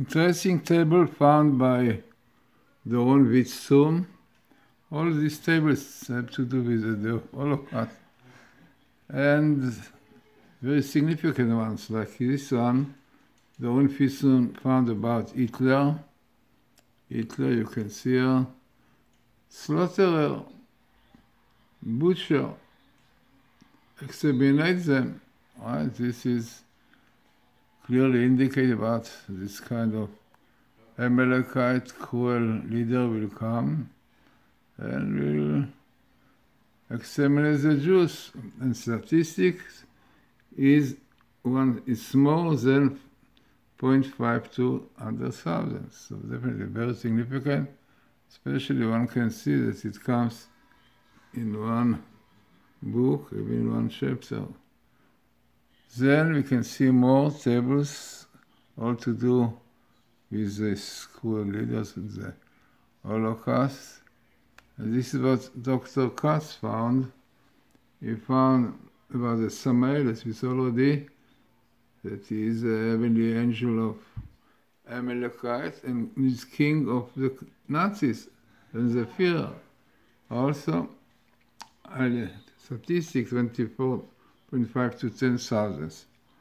Interesting table found by Doron Witzthum. All these tables have to do with the Holocaust. And very significant ones, like this one, Doron Witzthum found about Hitler. Hitler, you can see here, slaughterer, butcher, exterminate them. Right? This is clearly indicated about this kind of Amalekite cruel leader will come and will exterminate the Jews. And statistics is more than 0.52 under 1,000. So definitely very significant. Especially one can see that it comes in one book, even in one chapter. Then we can see more tables, all to do with the cruel leaders in the Holocaust. And this is what Dr. Katz found. He found about the Samael, as we saw already, that he is the heavenly angel of Amalekite and is king of the Nazis and the Führer. Also, statistics 24.5 to 10,000.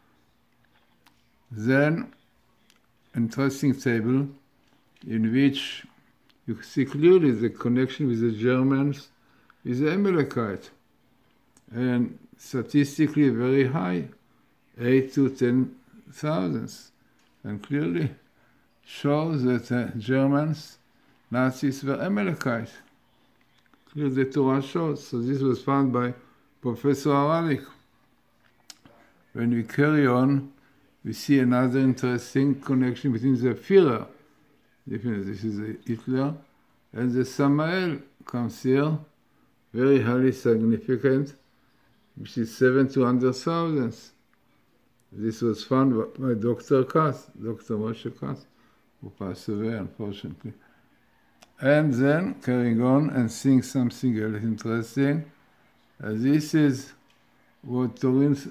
Then, interesting table in which you see clearly the connection with the Germans with the Amalekite. And statistically very high, 8 to 10,000. And clearly shows that Germans, Nazis were Amalekite. Clearly the Torah shows. So this was found by Professor Haralik. When we carry on, we see another interesting connection between the Führer, this is Hitler, and the Samael comes here, very highly significant, which is 7 to 100,000. This was found by Dr. Katz, Dr. Moshe Katz, who passed away, unfortunately. And then, carrying on and seeing something else interesting, this is what Doron...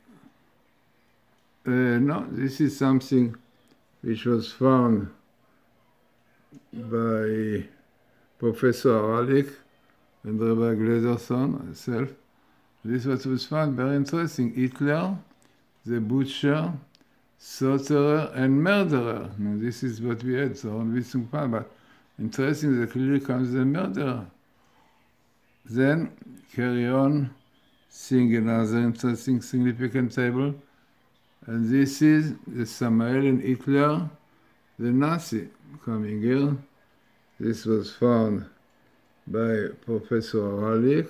this is something which was found by Professor Haralik and Rabbi Glazerson, myself. This was found very interesting. Hitler, the butcher, slaughterer, and murderer. Now, this is what we had, so on Witzthum found, but interesting that clearly comes the murderer. Then, carry on, seeing another interesting, significant table. And this is the Samael and Hitler, the Nazi, coming here. This was found by Professor Haralik,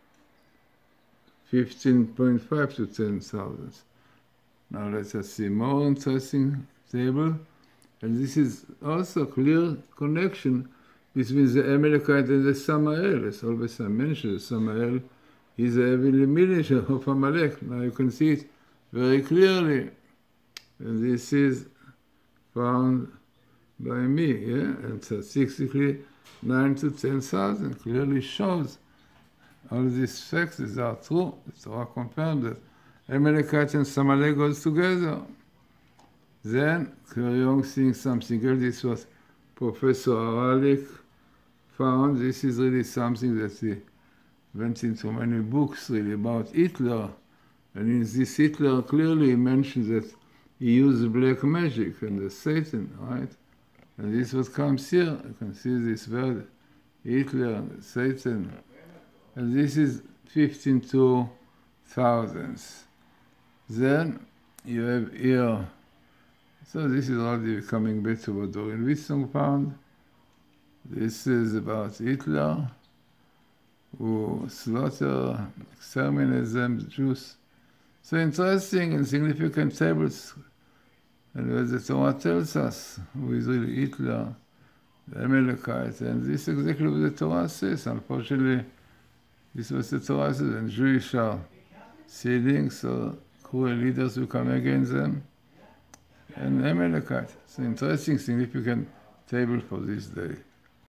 15.5 to 10,000. Now let us see more interesting table. And this is also clear connection between the Amalekite and the Samael. As always I mentioned, the Samael is a heavenly miniature of Amalek. Now you can see it very clearly. And this is found by me, yeah? And statistically 9 to 10,000 clearly shows all these facts are true. The Torah confirmed that Amalekite and Samael goes together. Then, carry on seeing something else. This was Professor Haralik found. This is really something that he went into many books really about Hitler. And in this Hitler clearly mentions that he used black magic and the Satan, right? And this is what comes here. You can see this word, Hitler, Satan. And this is 15 to thousands. Then you have here, so this is already becoming better what Doron Witzthum found. This is about Hitler, who slaughtered, exterminated them, the Jews. So interesting and significant tables. And as the Torah tells us, who is really Hitler, the Amalekite, and this is exactly what the Torah says. Unfortunately, this was the Torah says, and Jewish are seeding, so cruel leaders will come against them, and Amalekite. It's an interesting, significant table for this day.